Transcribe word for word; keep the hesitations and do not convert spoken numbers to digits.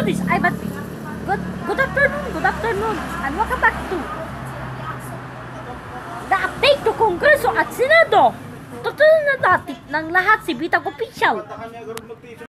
this, ay, but, good, good afternoon, good afternoon, and welcome back to the update to Kongreso at Senado. Totoo na natin ng lahat si Bitag Official.